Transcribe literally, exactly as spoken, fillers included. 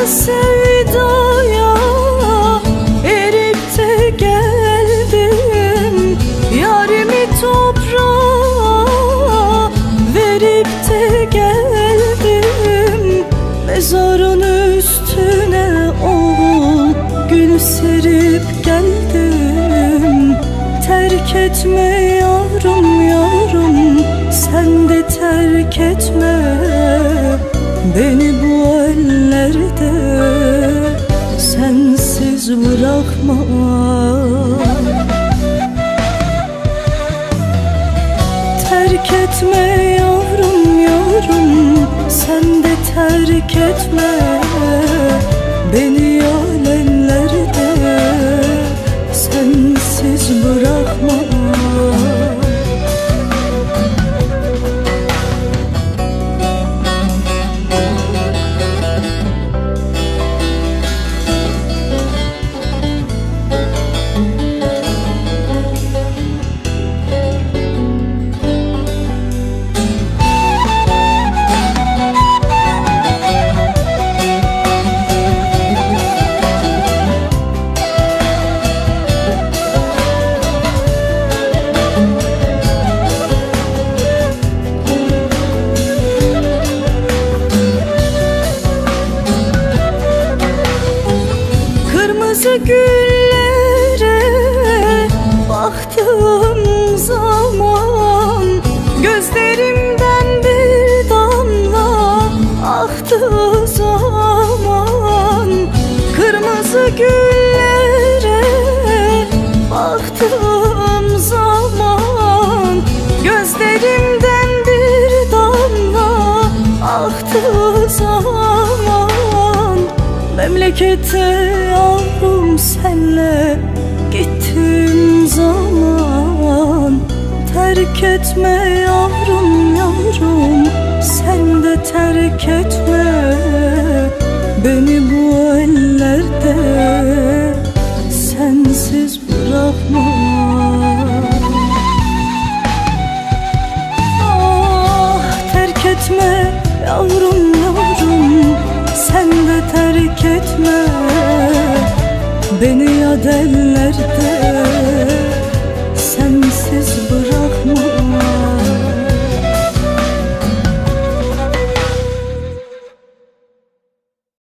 sevdaya erip de geldim. Yarimi toprağa verip de geldim. Mezarın üstüne oğul gül serip geldim. Terk etme yavrum yavrum, sen de terk etme beni bu ellerde, sensiz bırakma. Terk etme yavrum yavrum, sen de terk etme beni yar ellerde, sensiz bırakma. Güllere baktığım zaman gözlerimden bir damla aktığı zaman, kırmızı güllere baktığım zaman gözlerimden bir damla aktığı zaman, memlekete yavrum senle gittiğim zaman, terk etme yavrum yavrum, sen de terk etme beni bu ellerde, sensiz bırakma. Ah, terk etme yavrum yavrum, sen de terk etme beni yad ellerde,